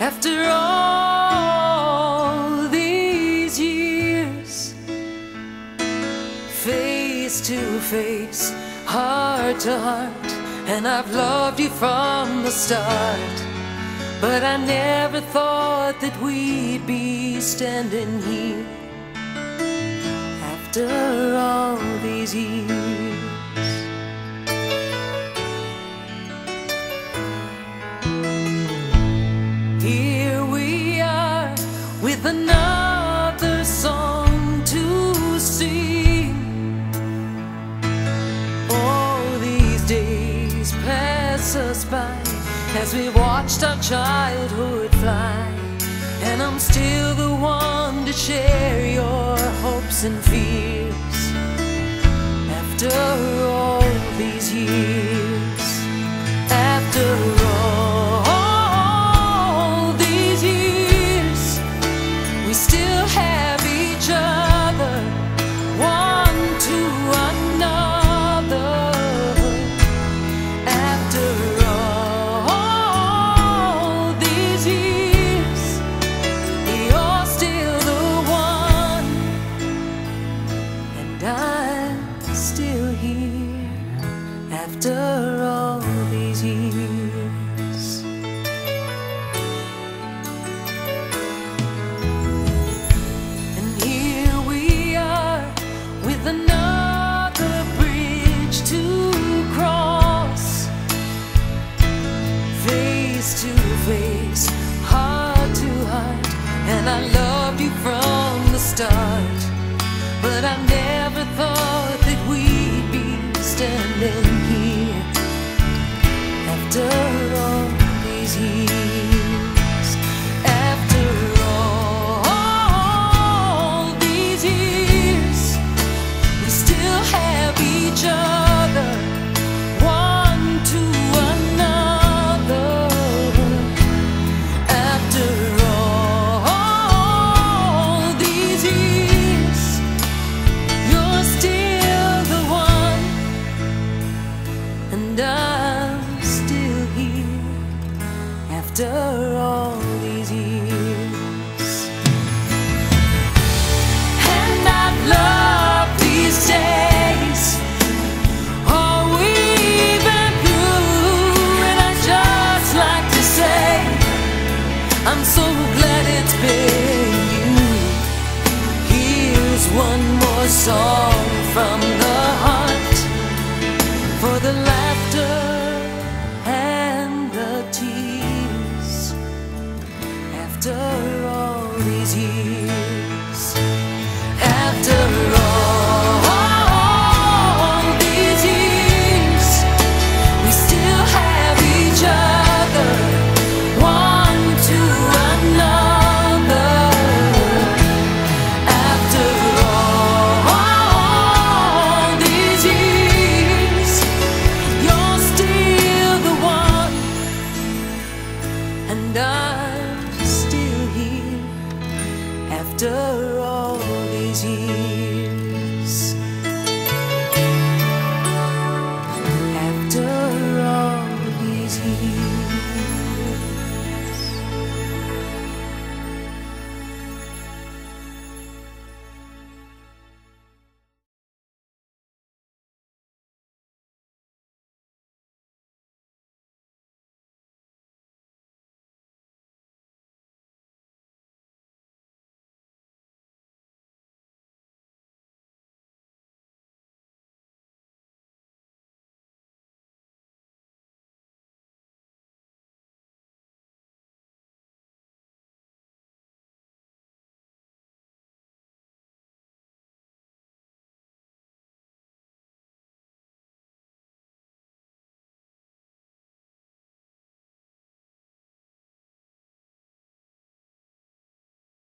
After all these years, face to face, heart to heart, and I've loved you from the start. But I never thought that we'd be standing here after all these years. Here we are with another song to sing. All these days pass us by as we watched our childhood fly, and I'm still the one to share your hopes and fears after all these years. After all these years, we still have each other, one to another. After all these years, you're still the one, and I'm still here after all these years. And here we are with another bridge to cross, face to face, heart to heart, and I loved you from the start. But I never thought that we'd be standing here after all these years. After all these years, we still have each other, one to another. After all these years, you're still the one, and I'm still here after all these years. And I've loved these days, all we've been through, and I just like to say, I'm so glad it's been you. Here's one more song